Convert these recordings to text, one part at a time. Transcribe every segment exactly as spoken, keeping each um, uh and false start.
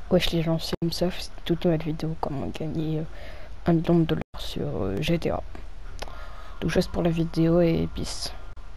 Wesh les gens, c'est Msaf, c'est toute nouvelle vidéo comment gagner euh, un million de dollars sur euh, G T A. Donc juste pour la vidéo et peace.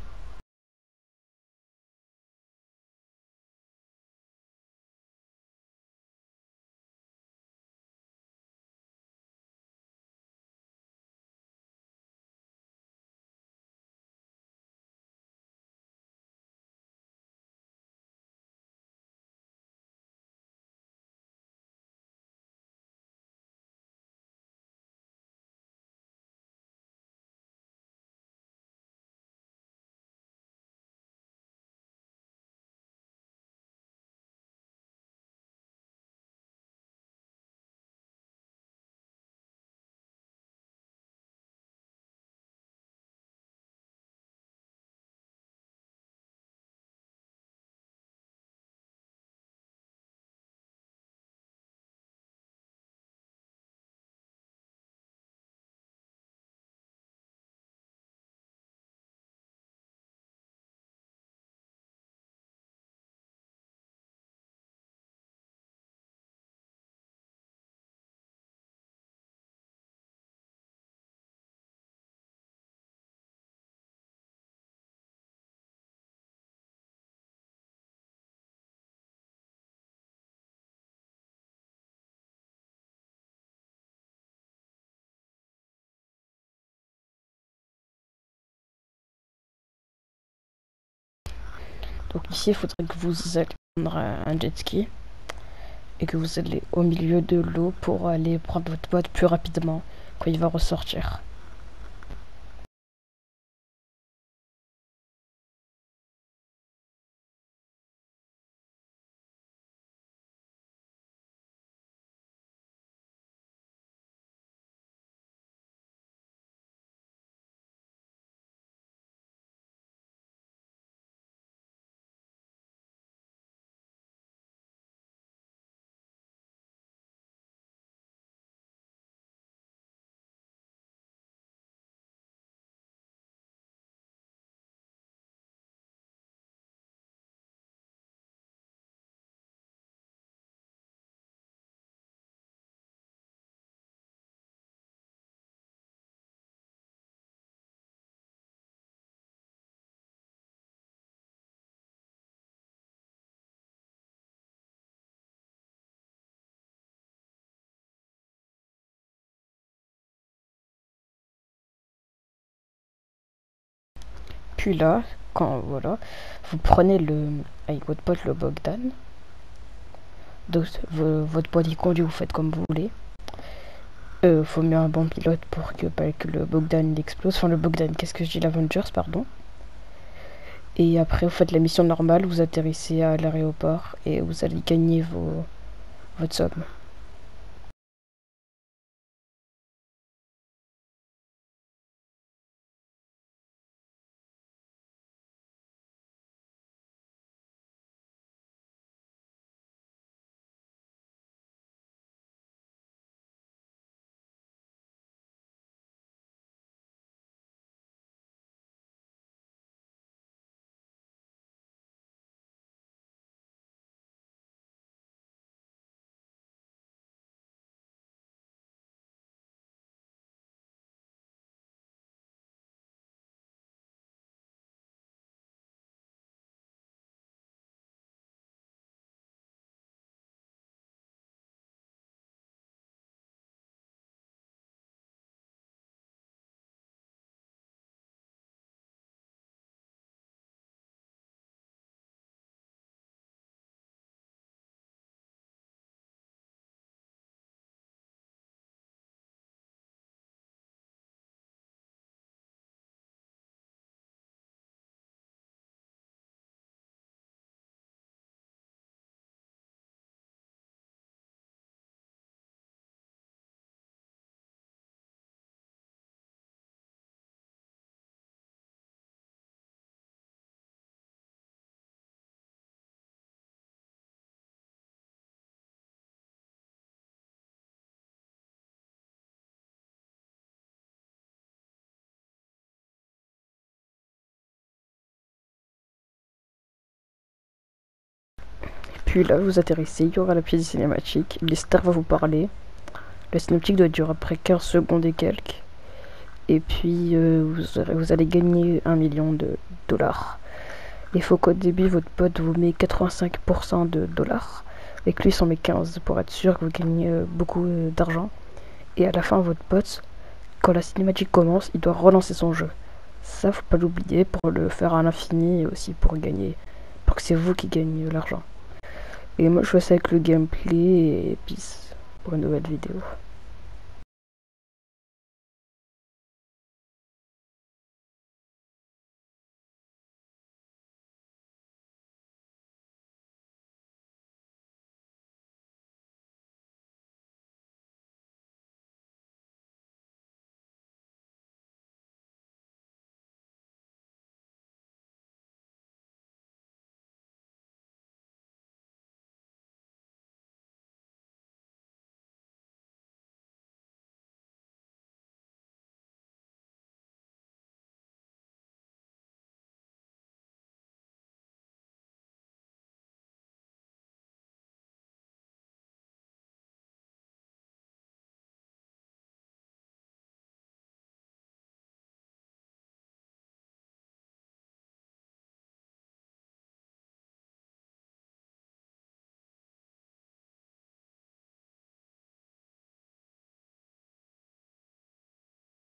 Donc ici il faudrait que vous allez prendre un jet ski et que vous allez au milieu de l'eau pour aller prendre votre boîte plus rapidement quand il va ressortir. Puis là, quand voilà, vous prenez le avec votre pote le Bogdan. Donc votre pote il conduit, vous faites comme vous voulez. Euh, faut mieux un bon pilote pour que, pas que le Bogdan il explose. Enfin le Bogdan, qu'est-ce que je dis, l'Avengers, pardon. Et après vous faites la mission normale, vous atterrissez à l'aéroport et vous allez gagner vos, votre somme. Puis là, vous atterrissez, il y aura la pièce cinématique, les stars vont vous parler. La cinématique doit durer après quinze secondes et quelques. Et puis, euh, vous, aurez, vous allez gagner un million de dollars. Il faut qu'au début, votre pote vous met quatre-vingt-cinq pour cent de dollars. Et que lui s'en met quinze pour être sûr que vous gagnez euh, beaucoup euh, d'argent. Et à la fin, votre pote, quand la cinématique commence, il doit relancer son jeu. Ça, faut pas l'oublier pour le faire à l'infini et aussi pour gagner. Pour que c'est vous qui gagnez l'argent. Et moi, je fais ça avec le gameplay et peace pour une nouvelle vidéo.